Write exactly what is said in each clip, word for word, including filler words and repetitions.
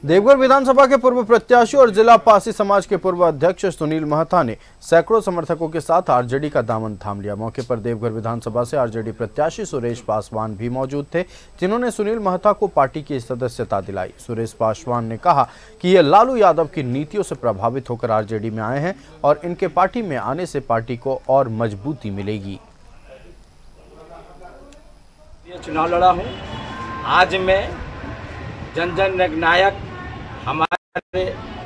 देवघर विधानसभा के पूर्व प्रत्याशी और जिला पासी समाज के पूर्व अध्यक्ष सुनील महता ने सैकड़ों समर्थकों के साथ आरजेडी का दामन थाम लिया। मौके पर देवघर विधानसभा से आरजेडी प्रत्याशी सुरेश पासवान भी मौजूद थे, जिन्होंने सुनील महता को पार्टी की सदस्यता दिलाई। सुरेश पासवान ने कहा कि ये लालू यादव की नीतियों से प्रभावित होकर आरजेडी में आए हैं और इनके पार्टी में आने से पार्टी को और मजबूती मिलेगी। ये चुनाव लड़ा हूँ। आज मैं जन जन नायक हमारे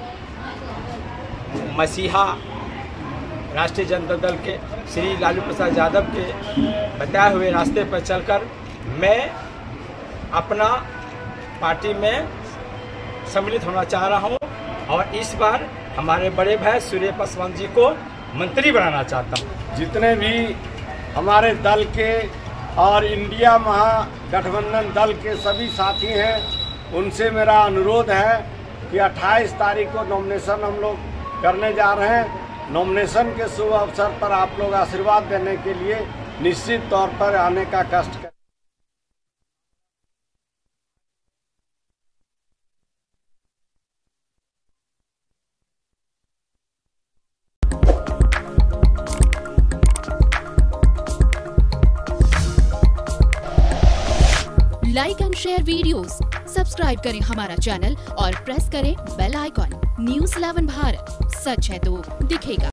मसीहा राष्ट्रीय जनता दल के श्री लालू प्रसाद यादव के बताए हुए रास्ते पर चलकर मैं अपना पार्टी में सम्मिलित होना चाह रहा हूं और इस बार हमारे बड़े भाई सुरेश पासवान जी को मंत्री बनाना चाहता हूं। जितने भी हमारे दल के और इंडिया महागठबंधन दल के सभी साथी हैं, उनसे मेरा अनुरोध है कि अट्ठाईस तारीख को नॉमिनेशन हम लोग करने जा रहे हैं। नॉमिनेशन के शुभ अवसर पर आप लोग आशीर्वाद देने के लिए निश्चित तौर पर आने का कष्ट करें। Like and share videos, subscribe करें हमारा चैनल और प्रेस करें bell icon. News eleven Bharat, सच है तो दिखेगा।